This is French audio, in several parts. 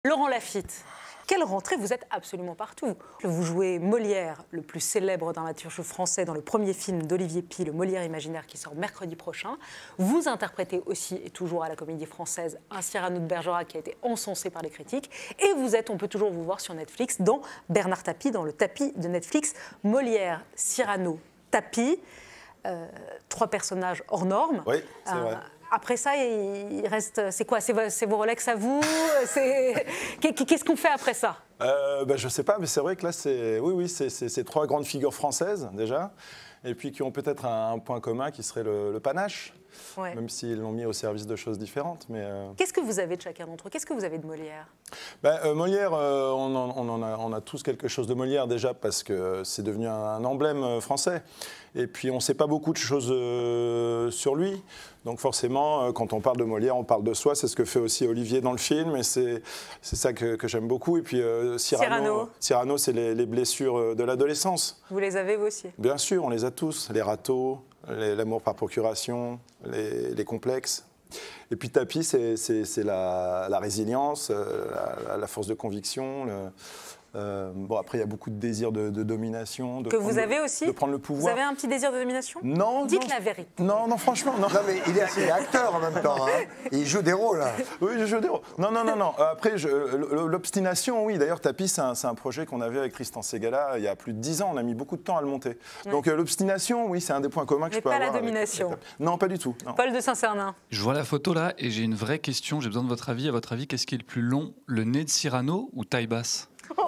Laurent Lafitte, quelle rentrée, vous êtes absolument partout. Vous jouez Molière, le plus célèbre dramaturge français, dans le premier film d'Olivier Py, Le Molière imaginaire, qui sort mercredi prochain. Vous interprétez aussi, et toujours à la Comédie Française, un Cyrano de Bergerac qui a été encensé par les critiques. Et vous êtes, on peut toujours vous voir sur Netflix, dans Bernard Tapie, dans le tapis de Netflix. Molière, Cyrano, Tapie, 3 personnages hors normes. Oui, c'est vrai. Après ça, il reste. C'est quoi? C'est vos Rolex à vous? Qu'est-ce qu'on fait après ça? Je ne sais pas, mais c'est vrai que là, c'est 3 grandes figures françaises, déjà, et puis qui ont peut-être un point commun qui serait le panache, ouais. Même s'ils l'ont mis au service de choses différentes. Qu'est-ce que vous avez de chacun d'entre eux? Qu'est-ce que vous avez de Molière? Molière, on a tous quelque chose de Molière, déjà, parce que c'est devenu un emblème français. Et puis, on ne sait pas beaucoup de choses sur lui. Donc forcément, quand on parle de Molière, on parle de soi. C'est ce que fait aussi Olivier dans le film. Et c'est ça que j'aime beaucoup. Et puis Cyrano, c'est les blessures de l'adolescence. Vous les avez, vous aussi? Bien sûr, on les a tous. Les râteaux, l'amour par procuration, les complexes. Et puis Tapie, c'est la résilience, la force de conviction. Après, il y a beaucoup de désir de domination. Que vous avez aussi? De prendre le pouvoir. Vous avez un petit désir de domination? Non. Dites la vérité. Non, franchement, non. Non, mais il est acteur en même temps. Hein. Il joue des rôles. Hein. Oui, je joue des rôles. Non. Après, l'obstination, oui. D'ailleurs, Tapie, c'est un projet qu'on avait avec Tristan Ségala il y a plus de 10 ans. On a mis beaucoup de temps à le monter. Ouais. Donc, l'obstination, oui, c'est un des points communs que je peux avoir. Mais pas la domination. Non, pas du tout. Non. Paul de Saint-Cernin. Je vois la photo là et j'ai une vraie question. J'ai besoin de votre avis. À votre avis, qu'est-ce qui est le plus long, le nez de Cyrano ou taille basse?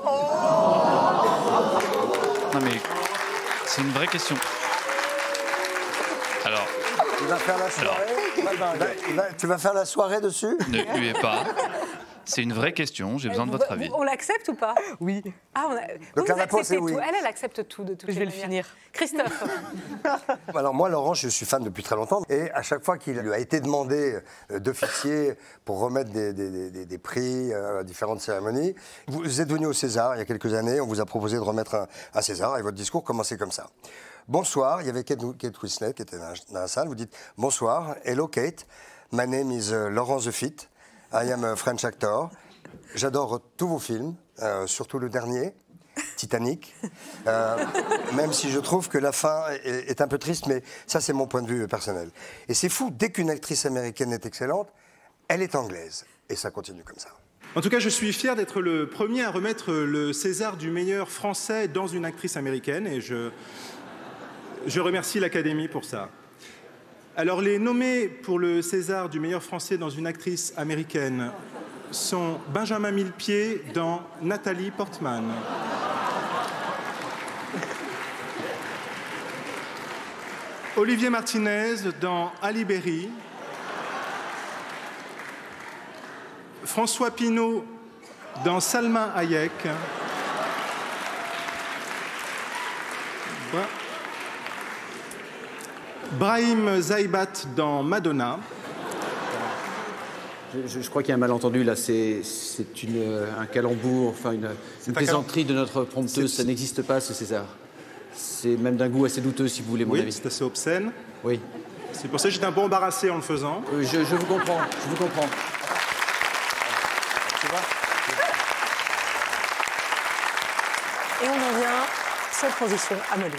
Non mais c'est une vraie question. Alors. Tu vas faire la soirée. Tu vas faire la soirée dessus? Ne huez pas. C'est une vraie question, j'ai besoin de votre avis. On l'accepte ou pas? Oui. Donc la réponse est oui. Elle accepte tout de toute Je vais le finir. Christophe. Alors moi, Laurent, je suis fan depuis très longtemps. Et à chaque fois qu'il lui a été demandé d'officier pour remettre des prix à différentes cérémonies, vous êtes venu au César il y a quelques années, on vous a proposé de remettre un César et votre discours commençait comme ça. Bonsoir, il y avait Kate Winslet qui était dans la salle, vous dites « Bonsoir, hello Kate, my name is Laurent Lafitte. I am a French actor. J'adore tous vos films, surtout le dernier, Titanic. Même si je trouve que la fin est un peu triste, mais ça, c'est mon point de vue personnel. Et c'est fou, dès qu'une actrice américaine est excellente, elle est anglaise. Et ça continue comme ça. En tout cas, je suis fier d'être le premier à remettre le César du meilleur français dans une actrice américaine. Et je remercie l'Académie pour ça. Alors, les nommés pour le César du meilleur français dans une actrice américaine sont Benjamin Millepied dans Nathalie Portman, Olivier Martinez dans Ali Berry, François Pinault dans Salma Hayek, Brahim Zaïbat dans Madonna. Je crois qu'il y a un malentendu là, c'est un calembour, enfin une plaisanterie de notre prompteuse, ça n'existe pas ce César. C'est même d'un goût assez douteux si vous voulez mon avis. Oui, c'est assez obscène. Oui. C'est pour ça que j'étais un peu embarrassé en le faisant. Je vous comprends, je vous comprends. Tu vois ? Et on en vient, sans transition, à Molière.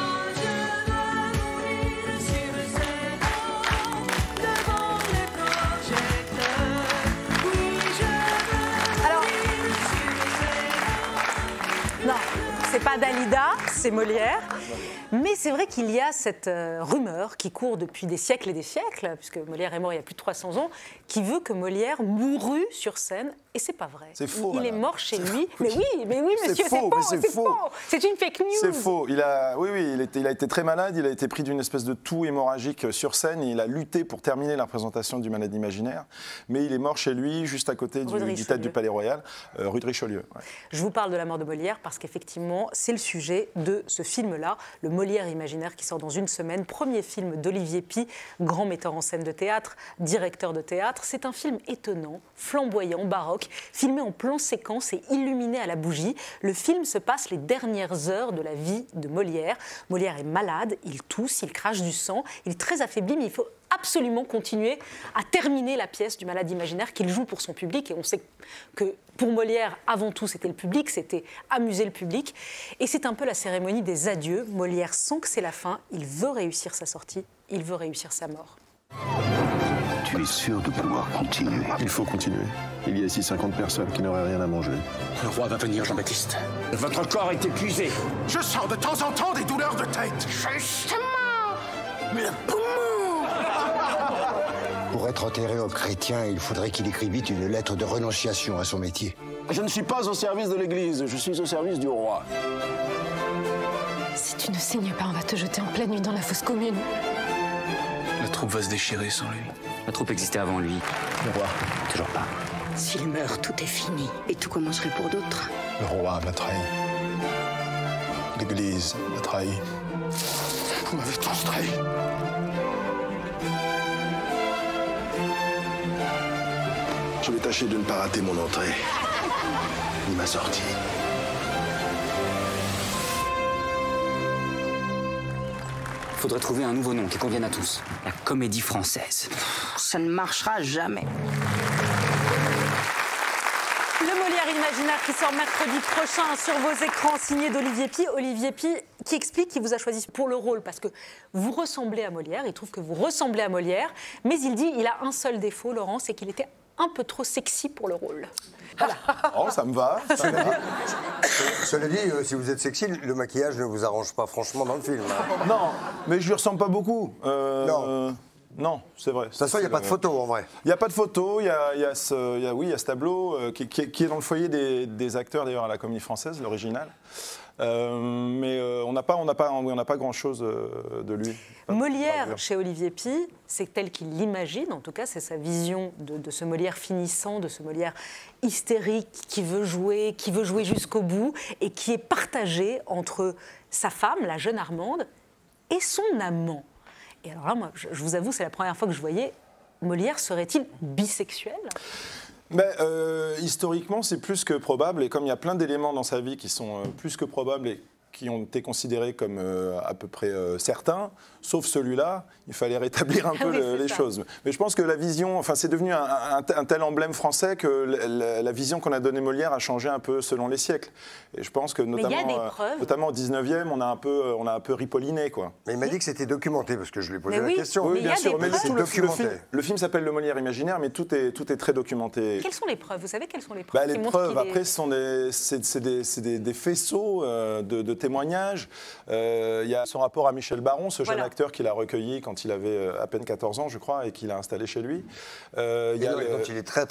C'est pas Dalida, c'est Molière. Mais c'est vrai qu'il y a cette rumeur qui court depuis des siècles et des siècles, puisque Molière est mort il y a plus de 300 ans, qui veut que Molière mourut sur scène. Et c'est pas vrai. C'est faux. Il est mort chez lui. Mais oui, monsieur, c'est faux. C'est une fake news. C'est faux. Il a été très malade. Il a été pris d'une espèce de toux hémorragique sur scène. Il a lutté pour terminer la représentation du Malade imaginaire. Mais il est mort chez lui, juste à côté du théâtre du Palais Royal, rue de Richelieu. Ouais. Je vous parle de la mort de Molière parce qu'effectivement, c'est le sujet de ce film-là, le Molière imaginaire, qui sort dans une semaine. Premier film d'Olivier Py, grand metteur en scène de théâtre, directeur de théâtre. C'est un film étonnant, flamboyant, baroque, filmé en plan séquence et illuminé à la bougie. Le film se passe les dernières heures de la vie de Molière. Molière est malade, il tousse, il crache du sang, il est très affaibli, mais il faut absolument continuer à terminer la pièce du Malade imaginaire qu'il joue pour son public. Et on sait que pour Molière, avant tout, c'était le public, c'était amuser le public. Et c'est un peu la cérémonie des adieux. Molière sent que c'est la fin, il veut réussir sa sortie, il veut réussir sa mort. Tu es sûr de pouvoir continuer? Il faut continuer. Il y a ici 50 personnes qui n'auraient rien à manger. Le roi va venir, Jean-Baptiste. Votre corps est épuisé. Je sens de temps en temps des douleurs de tête. Justement, le poumon. Pour être enterré en chrétien, il faudrait qu'il écrivît une lettre de renonciation à son métier. Je ne suis pas au service de l'Église, je suis au service du roi. Si tu ne signes pas, on va te jeter en pleine nuit dans la fosse commune. La troupe va se déchirer sans lui. La troupe existait avant lui. Le roi, Toujours pas. S'il meurt, tout est fini. Et tout commencerait pour d'autres. le roi m'a trahi. L'Église m'a trahi. Vous m'avez tous trahi. Je vais tâcher de ne pas rater mon entrée, ni ma sortie. Faudrait trouver un nouveau nom qui convienne à tous. La Comédie Française. Ça ne marchera jamais. Le Molière imaginaire qui sort mercredi prochain sur vos écrans, signé d'Olivier Py. Olivier Py qui explique qu'il vous a choisi pour le rôle parce que vous ressemblez à Molière, il trouve que vous ressemblez à Molière, mais il dit qu'il a un seul défaut, Laurent, c'est qu'il était un peu trop sexy pour le rôle. Voilà. Oh, ça me va. Ça me va. Cela dit, si vous êtes sexy, le maquillage ne vous arrange pas franchement dans le film. Hein. Non, mais je lui ressemble pas beaucoup. Non. Non, c'est vrai. De toute façon, il n'y a pas de photo en vrai. Il n'y a pas de photo, il y a ce tableau qui est dans le foyer des acteurs d'ailleurs à la Comédie Française, l'original. Mais on n'a pas grand-chose de lui. Molière, chez Olivier Py, c'est tel qu'il l'imagine, en tout cas, c'est sa vision de ce Molière finissant, de ce Molière hystérique qui veut jouer jusqu'au bout et qui est partagé entre sa femme, la jeune Armande, et son amant. Et alors là, moi, je vous avoue, c'est la première fois que je voyais Molière, serait-il bisexuel ? Historiquement, c'est plus que probable, et comme il y a plein d'éléments dans sa vie qui sont plus que probables et qui ont été considérés comme à peu près certains, sauf celui-là, il fallait rétablir un peu les choses. Mais je pense que la vision, enfin c'est devenu un tel emblème français que la vision qu'on a donnée Molière a changé un peu selon les siècles. Et je pense que notamment au 19e, on a un peu ripolliné, quoi. Mais il m'a dit que c'était documenté, parce que je lui ai posé la question. Oui, bien sûr, mais le film s'appelle Le Molière imaginaire, mais tout est très documenté. Quelles sont les preuves ? Vous savez quelles sont les preuves ? Les preuves, après, c'est des faisceaux de témoignages. Il y a son rapport à Michel Baron, ce jeune acteur qu'il a recueilli quand il avait à peine 14 ans, je crois, et qu'il a installé chez lui. Donc il est très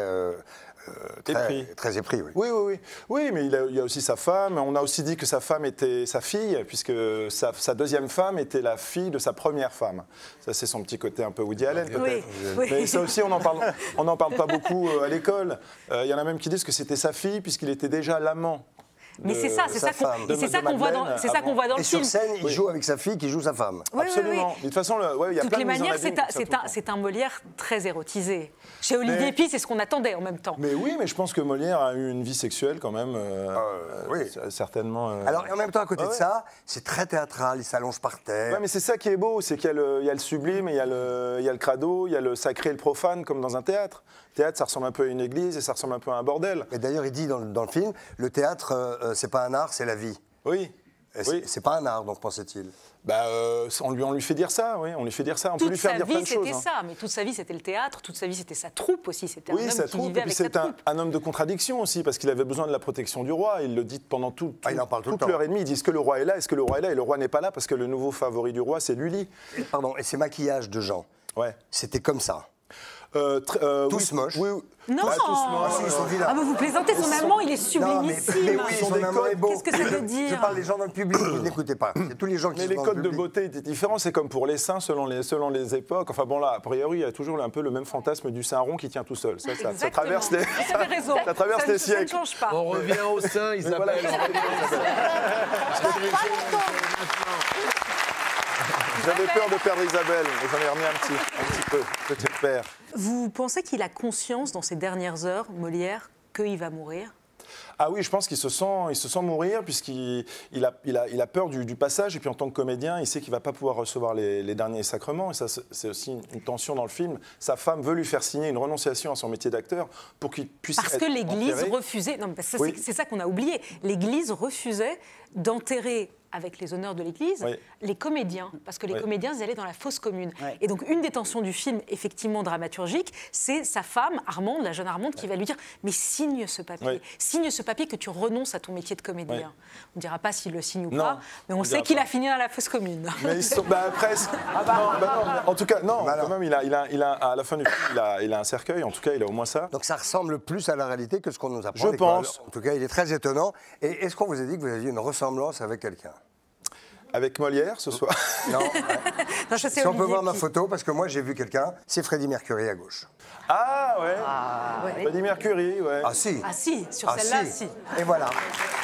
épris, oui. Oui, mais il y a aussi sa femme. On a aussi dit que sa femme était sa fille, puisque sa deuxième femme était la fille de sa première femme. Ça, c'est son petit côté un peu Woody Allen, peut-être. Oui. Mais ça aussi, on n'en parle pas beaucoup à l'école. Il y en a même qui disent que c'était sa fille, puisqu'il était déjà l'amant. Mais c'est ça qu'on voit dans le film. Et sur scène, il joue avec sa fille qui joue sa femme. Absolument. Oui. De toute façon, il y a de toutes les manières, c'est un Molière très érotisé. Chez Olivier Py, c'est ce qu'on attendait en même temps. Mais oui, mais je pense que Molière a eu une vie sexuelle quand même, certainement. Alors, et en même temps, à côté de ça, c'est très théâtral, il s'allonge par terre. Ouais, mais c'est ça qui est beau, c'est qu'il y a le sublime, il y a le crado, il y a le sacré et le profane, comme dans un théâtre. Le théâtre, ça ressemble un peu à une église et ça ressemble un peu à un bordel. Et d'ailleurs, il dit dans le film, le théâtre, c'est pas un art, c'est la vie. Oui. C'est pas un art, donc pensait-il. On lui fait dire ça, oui. On lui fait dire ça. On peut lui faire dire plein de choses. Toute sa vie, c'était ça. Mais toute sa vie, c'était le théâtre. Toute sa vie, c'était sa troupe aussi. C'était un homme qui vivait avec sa troupe. Un homme de contradiction aussi, parce qu'il avait besoin de la protection du roi. Il le dit pendant toute l'heure et demie. Il dit, est-ce que le roi est là ? Est-ce que le roi est là ? Et le roi n'est pas là parce que le nouveau favori du roi, c'est Lully. Pardon, et ces maquillages de gens, c'était comme ça. Tous moches. Oui. Non, ils sont vilains. Mais vous plaisantez, son amant, il est sublimissime. Mais oui, son amant est beau. Qu'est-ce que ça veut dire ? Je parle des gens dans le public, vous n'écoutez pas. C'est tous les gens qui mais les codes de beauté étaient différents, c'est comme pour les seins selon les époques. Enfin bon là, a priori, il y a toujours un peu le même fantasme du sein rond qui tient tout seul. Ça traverse les siècles. Ça ne change pas. On revient au sein, Isabelle. J'avais peur de perdre Isabelle, mais j'en ai remis un petit peu, peut-être père. Vous pensez qu'il a conscience dans ces dernières heures, Molière, qu'il va mourir ? Ah oui, je pense qu'il se sent mourir puisqu'il a peur du passage. Et puis en tant que comédien, il sait qu'il ne va pas pouvoir recevoir les derniers sacrements. Et ça, c'est aussi une tension dans le film. Sa femme veut lui faire signer une renonciation à son métier d'acteur pour qu'il puisse Parce que l'Église refusait... Non, c'est ça qu'on a oublié. L'Église refusait d'enterrer avec les honneurs de l'Église, les comédiens, parce que les comédiens, ils allaient dans la fosse commune. Et donc, une des tensions du film, effectivement dramaturgique, c'est sa femme, Armande, la jeune Armande, qui va lui dire « Mais signe ce papier que tu renonces à ton métier de comédien. » On ne dira pas s'il le signe ou pas, mais on sait qu'il a fini dans la fosse commune. Mais presque. En tout cas, non, quand même, à la fin du film, il a un cercueil, en tout cas, il a au moins ça. Donc ça ressemble plus à la réalité que ce qu'on nous apprend. Je pense. En tout cas, il est très étonnant. Et est-ce qu'on vous a dit que vous aviez une ressemblance avec quelqu'un ? Avec Molière, ce soir. Non. Si on peut voir ma photo, parce que moi j'ai vu quelqu'un, c'est Freddie Mercury à gauche. Ah ouais. Freddie Mercury, ouais. Ah si. Ah si, sur celle-là, si. Et voilà.